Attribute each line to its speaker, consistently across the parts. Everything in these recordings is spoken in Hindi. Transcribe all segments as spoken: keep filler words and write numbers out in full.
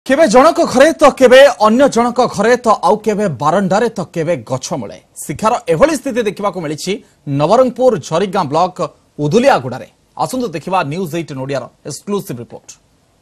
Speaker 1: केबे जनक घरे तो केबे अन्य जनक घरे तो आउ केबे बारंडारे तो केबे गछ मूले शिक्षार एभली स्थिति देखा मिली नवरंगपुर झरीगां ब्लॉक उदुलियागुड़ा आसंतु देखा न्यूज अठारह ओडिया एक्सक्लूसिव रिपोर्ट।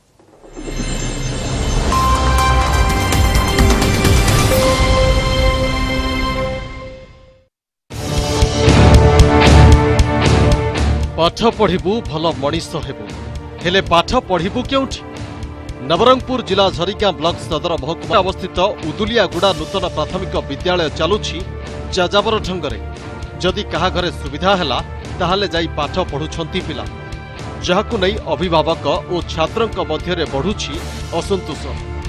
Speaker 2: पाठ पढ़िबू भल मनीष हेबू हेले पाठ पढ़िबू केउठी? नवरंगपुर जिला झरीगां ब्लॉक सदर महकुमा अवस्थित उदुलियागुड़ा नूतन प्राथमिक विद्यालय चलुछि जाजाबर ढंगरे। जदि कहा घरे सुविधा हैला ताहाले जाई पाठ पढ़ुछंती पिला, जहाकु नै अभिभावक और छात्रंक मध्यरे बढ़ुछि असंतोष।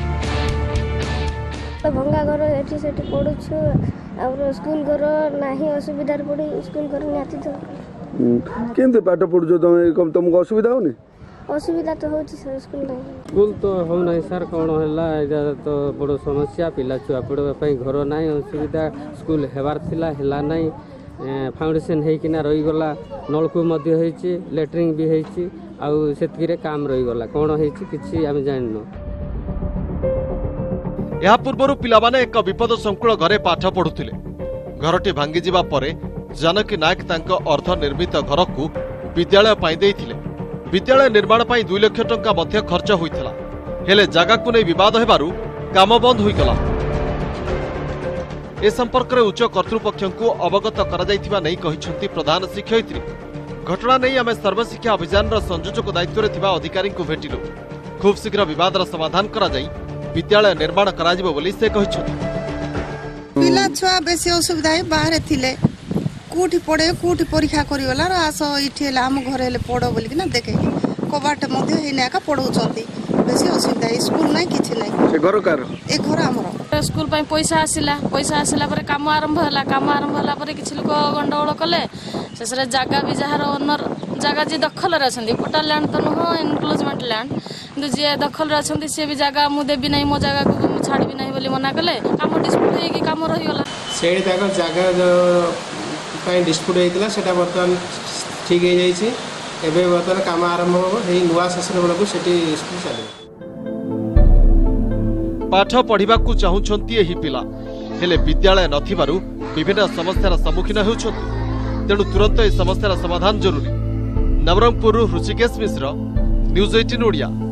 Speaker 3: भंगा घर एठी सेठी पढुछु और स्कूल घर नाही असुविधा पड़ी स्कूल घर नाति तो
Speaker 4: केंते पाठ पढुछो तमे कम तुमको असुविधा होनी?
Speaker 3: असुविधा तो होची सर स्कूल नहीं
Speaker 5: स्कूल तो हो नहीं सर कोन हला एजा तो बड़ समस्या पिला छुआ पढ़वा पई घर नाही असुविधा स्कूल हेबार थिला हेला नाही फाउंडेशन हेई किना रही गला नलकू मध्य हेची लेटरिंग भी हेची आ सेतकिरे काम रही गला कोन हेची किछि हम जाननो।
Speaker 2: या पूर्वरु पिलामाने एक विपद संकुल घरे पाठ पढुथिले। घरटी भांगी जिबा परे जानकी नायक तांको अर्ध निर्मित घर को विद्यालय पाई देइथिले। विद्यालय निर्माण पाई दुई लाख टंका मध्य खर्च होइथिला, हेले जागा को नै विवाद हेबारु काम बंद होई गला। ए संपर्क रे उच्च कर्तृपक्ष को अवगत करा जाइथिबा नै कहिसंती प्रधान शिक्षयित्री। घटना नै आमे सर्वशिक्षा अभियान रो संयोजक दायित्व रे थिबा अधिकारी को भेटिलु। खूब शीघ्र विवाद रो समाधान करा जाई विद्यालय निर्माण करा जिवो बोली से कहिसंती।
Speaker 6: पिला छुआ बेसी असुविधा है बाहर थिले कोठी पड़े कोठी परीक्षा करिवला आस इठी हेला हम घर हेले पड़ो बोली कि ना देखे कबाट मध्य हेने का पढौचंती बेसी असुविधा स्कूल नाही किछि नाही।
Speaker 4: से घर कार
Speaker 6: ए घर हमरो
Speaker 7: स्कूल पई पैसा आसिला पैसा आसिला पर काम आरंभ होला काम आरंभ होला पर किछि लोक गंडगोल कले सेसरे जागा भी जहार ओनर जागा जे दखल रे अछंती कोटा लैंड तो न एनक्लोजमेंट लैंड किंतु जे दखल रे अछंती से भी जागा मु देबी नाही मो जागा को मु छाड़बी नाही बोली मना कले काम डिस्प्यूट हे कि काम रही होला
Speaker 8: सेडी ताको जागा जो पाई डिस्प्यूट हेतला सेटा बर्तमान ठीक हे जाई छी एबे बर्तमान काम आरंभ हो हे नुवा सेशन बेला को सेटी स्कूल चले।
Speaker 2: पाठ पढ़िबा को चाहुछंती एही पिला हेले विद्यालय नथिबारु विभिन्न समस्यार सम्मुखीन हेउछंती, तेणु तुरंत ए समस्यार समाधान जरूरी। नवरंगपुर ऋषिकेश मिश्र, न्यूज अठारह ओडिया।